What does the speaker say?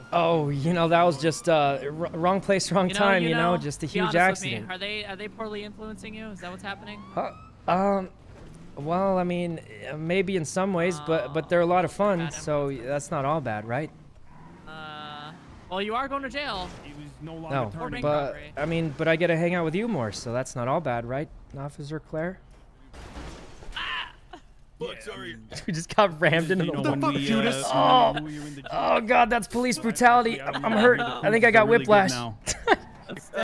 Oh, you know, that was just wrong place, wrong time. You know, just a huge accident. Are they poorly influencing you? Is that what's happening? Well, I mean, maybe in some ways, but they're a lot of fun, so that's not all bad, right? Well, you are going to jail. He was no longer No, but I mean, but I get to hang out with you more, so that's not all bad, right, Officer Claire? Look, sorry. We just got rammed into the fuck, Judas? Oh God, that's police brutality. I'm hurt. I think I got whiplash.